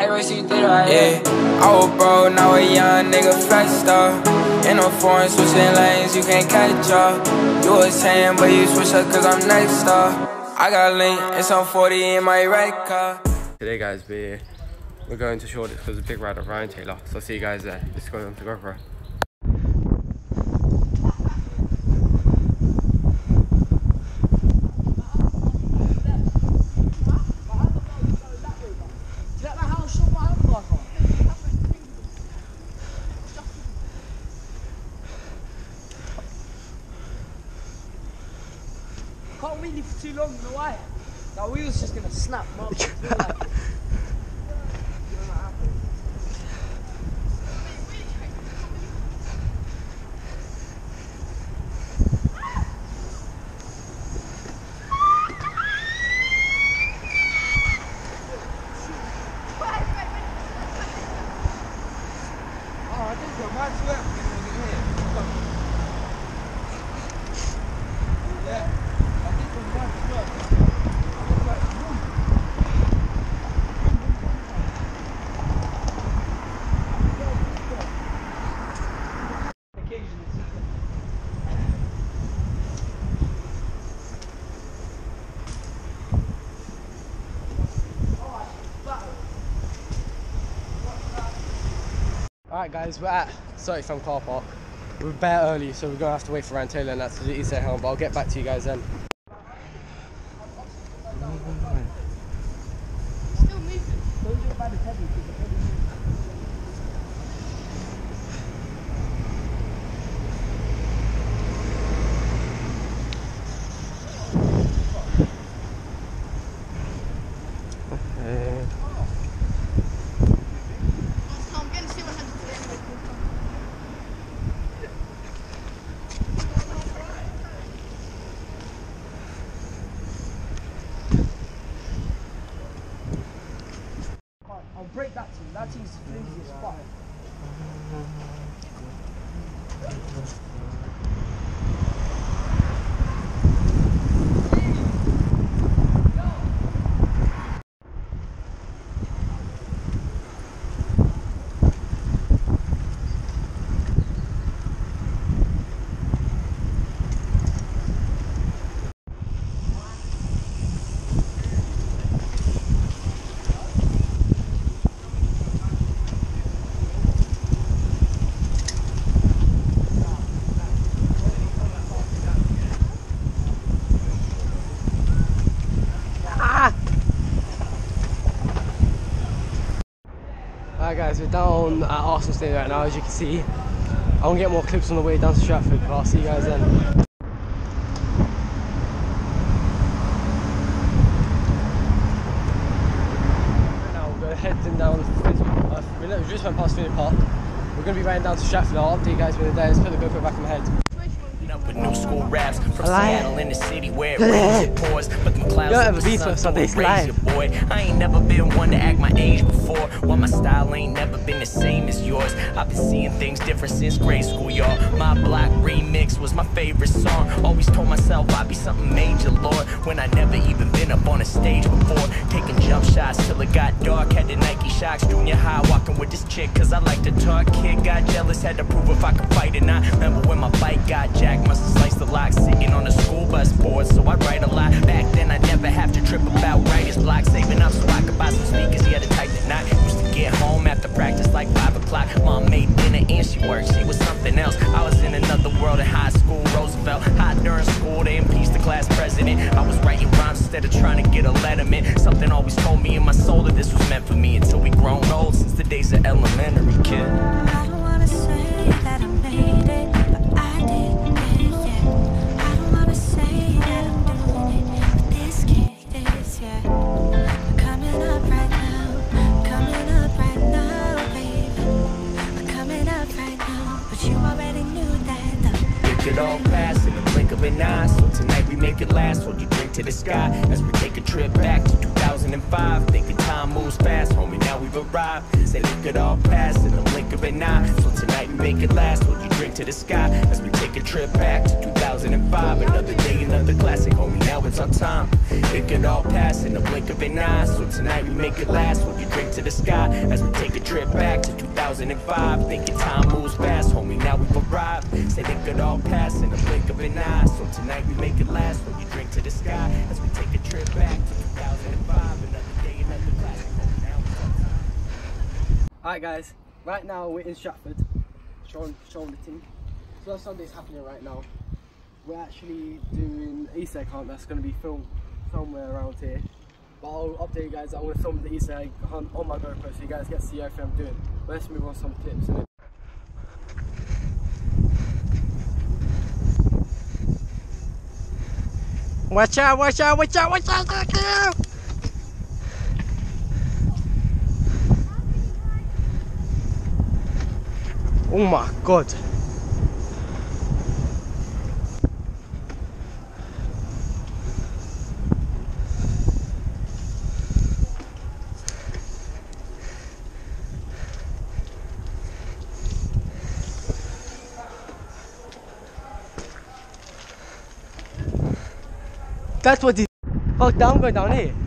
Yeah, I was broke, now a young nigga flexed up. In a foreign switching lanes, you can't catch up. You was saying, but you switch up cause I'm next up. I got link and some 40 in my red car. Today guys, we're going to Shoreditch because it's a big ride of Ryan Taylor. So I'll see you guys there. Let's go on to go for it. Can't wheel for too long in the way. That wheel's just gonna snap. Alright guys, we're at From car park. We're bare early, so we're gonna have to wait for Ryan Taylor and that's to the Easter Rideout, but I'll get back to you guys then. Still moving. Don't do it by the heavy. I'll break that team. That team's flimsy as fuck. Alright guys, we're down at Arsenal Stadium right now, as you can see. I want to get more clips on the way down to Stratford, but I'll see you guys then. Right now we're heading down, we just went past Finney Park. We're going to be riding down to Stratford. I'll update you guys when we're there. Let's put the GoPro back in my head. With new school raps from Seattle in the city where it rains and pours, but them clouds of the sun don't raise your boy. I ain't never been one to act my age before, while my style ain't never been the same as yours. I've been seeing things different since grade school, y'all. My Block remix was my favorite song. Always told myself I'd be something major, Lord, when I never even been up on a stage before. Taking jump shots till it got dark, had the Nike Shocks, junior high, walking with this chick cause I like to talk. Kid got jealous, had to prove if I could fight or not. Remember when my bike got jacked, must have sliced the lock, sitting on the school bus board, so I write a lot. Back then I never have to trip about writer's block, saving up so I could buy some sneakers, yeah, the type that not. Used to get home after practice like 5 o'clock. Mom made dinner and she worked, she was something else. I was in another world in high school, Roosevelt. Hot during school, they impeached the class president. I was writing rhymes instead of trying to get a letterman. Something always told me in my soul that this was meant for me until we grown old, since the days of elementary, kid. I don't wanna say that I made it, but I did it, yeah. I don't wanna say that I'm doing it, but this kid is, yeah. I'm coming up right now, baby. I'm coming up right now, but you already knew that, though. It could all pass in the blink of an eye, so tonight we make it last. Hold you drink to the sky as we take a trip back to 2005. Thinking time moves fast, homie, now we've arrived. Say it could all pass in the blink blink of an eye. So tonight we make it last, hold you drink to the sky as we take a trip back to 2005. Another day, another classic, homie, now it's on time. It could all pass in the blink of an eye. So tonight we make it last, hold you drink to the sky as we take a trip back to 2005. Thinking time moves fast, homie, now we've arrived. Said it could all pass in the blink of an eye. So tonight we make it last, hold you drink to the sky as we take a trip back to 2005. Another day, another classic, homie, now it's on time. Alright guys, right now we're in Stratford, showing the team. So Sunday's happening right now. We're actually doing Easter egg hunt that's going to be filmed somewhere around here. But I'll update you guys. I'm going to film the Easter egg hunt on my GoPro so you guys get to see everything I'm doing. But let's move on to some clips. Watch out, watch out, watch out, watch out, watch out! Oh my god. That's what the fuck down, going down here.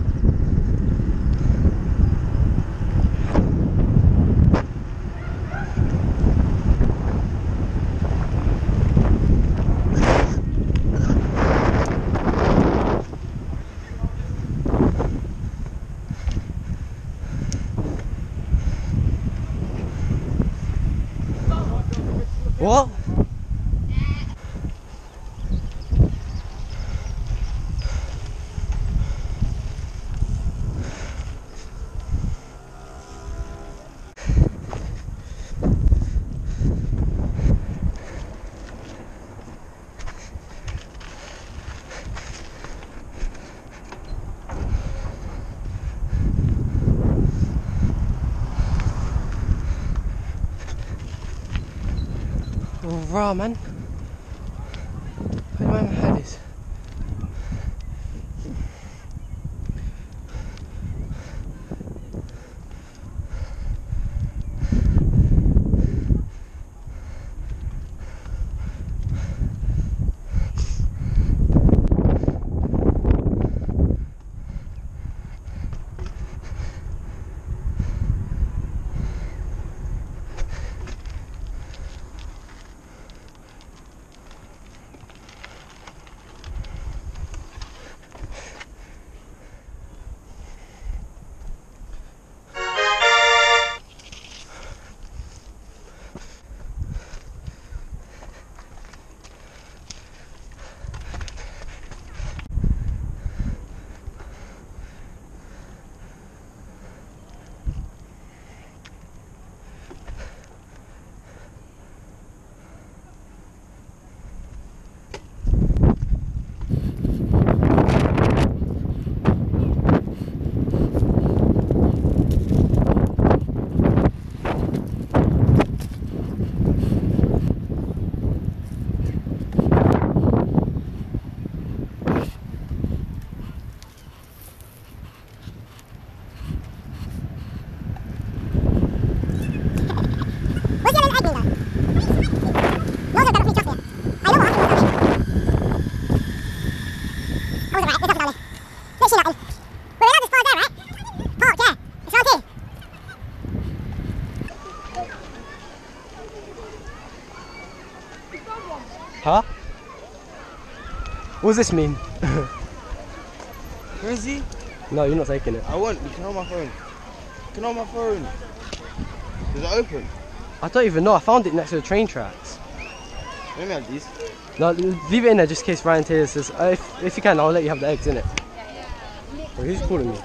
What? Raw man. Where my head is. Huh? What does this mean? Where is he? No, you're not taking it. I won't. You can hold my phone. You can hold my phone. Is it open? I don't even know. I found it next to the train tracks. Let me have these. No, leave it in there just in case Ryan Taylor says, if you can, I'll let you have the eggs in it. Wait, who's calling me?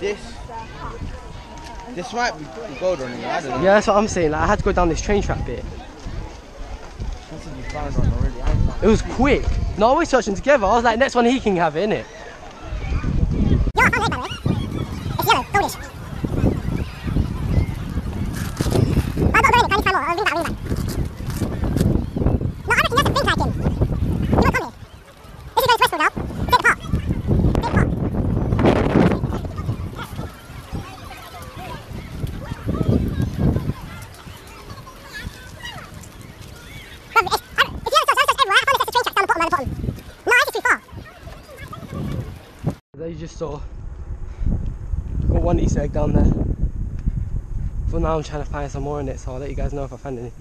This might be gold on it. I don't know. Yeah, that's what I'm saying. Like, I had to go down this train track bit. I think you found one already. It was quick. No, we're searching together. I was like, next one he can have it, innit? Yeah, I found the egg, by the way. It's yellow, goldish. I've got to go in it, I need to find more. I'll leave that, No, I reckon that's a thing type in. You might come here. This is very stressful now. Take the part. Take the part. store. Got one Easter egg down there. For now I'm trying to find some more in it, so I'll let you guys know if I find any.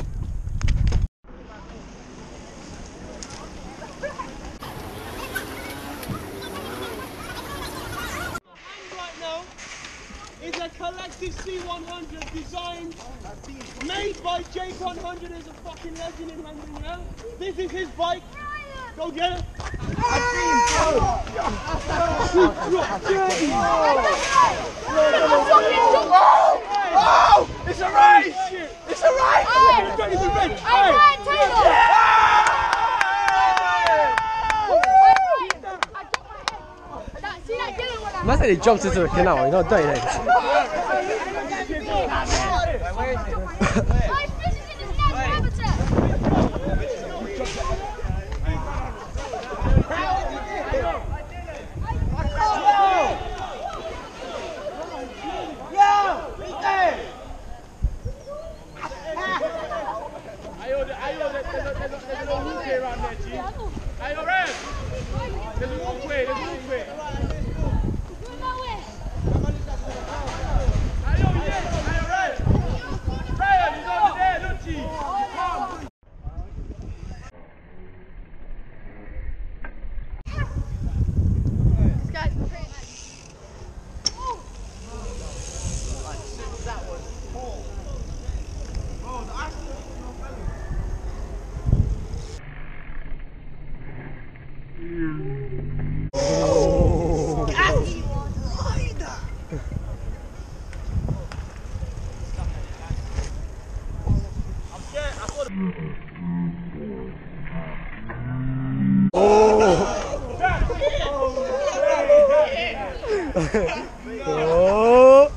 Right now is a collective C100 designed, made by Jake100, is a fucking legend in London, yeah? This is his bike. Go get it. Oh! It's a race! It's a race! It's a race! Must say he jumped into the canal, you know, dirty legs. Oh!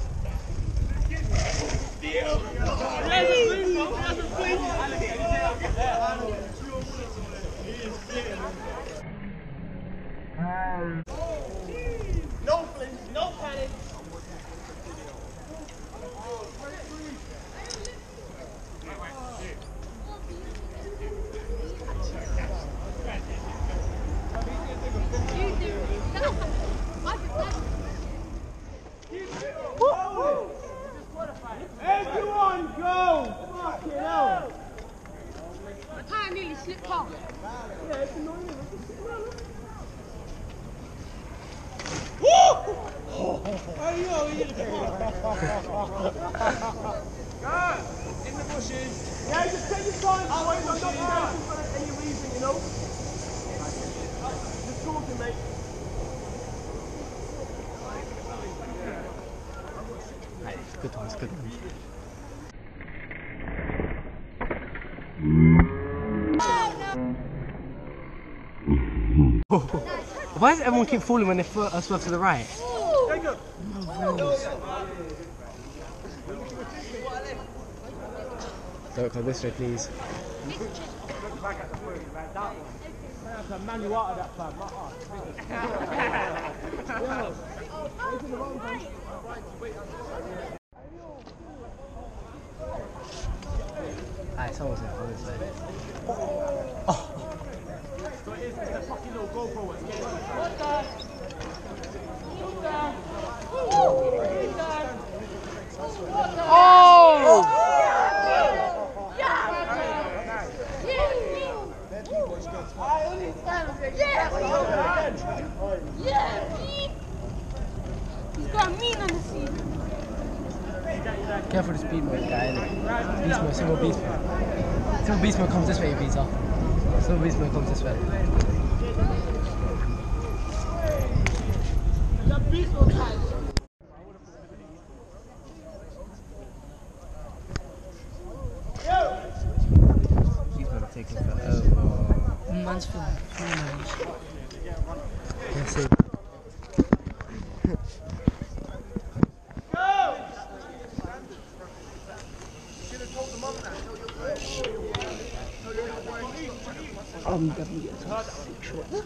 No flinch, no panic. Everyone go! Fucking hell! My tire nearly slipped off. Yeah, it's annoying. In the bushes. Yeah, just take your time. I'm not dancing for any reason, you know. Just talking, mate. Good ones, good ones. Why does everyone keep falling when they swerve to the right? Don't come this way, please. Man, you out of that flag, not Alright, someone's gonna come this way. So it's the fucking little GoPro. Oh! He's got mean on the seat. Careful the speed mode guy, innit? Beast mode, single beast mode. Single beast mode comes this way, Peter. Single beast mode comes this way. The beast mode guys. Beast mode taking forever. Man's for Let's see. I'm definitely getting some sick shots.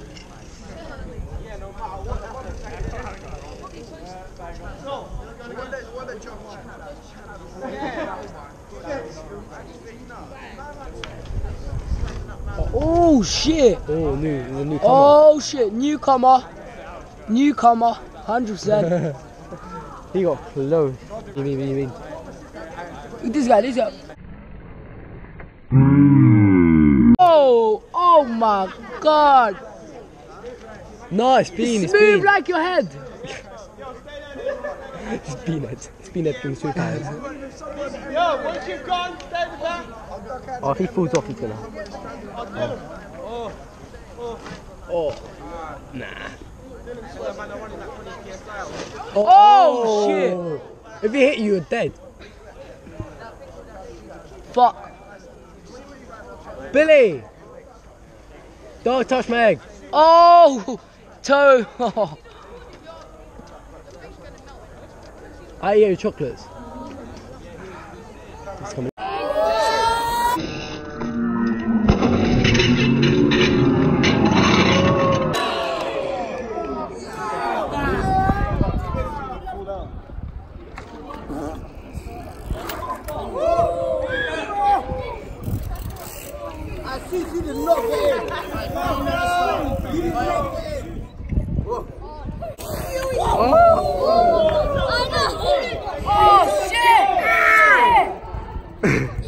Oh shit! Oh, there's a newcomer. Oh shit! Newcomer! Newcomer! 100%. He got close. You mean? This guy. Oh my god! Nice bean, smooth like your head. It's peanut. It's peanut being super high. Yo, once you've gone, stay the back. Oh, if he falls off, he's gonna. Oh. Nah. Oh shit! If he hit you, you're dead. Fuck. Billy! Don't touch my egg. Oh! Toe! I eat your chocolates. It's coming. You did not get in. You did not get in. Oh shit!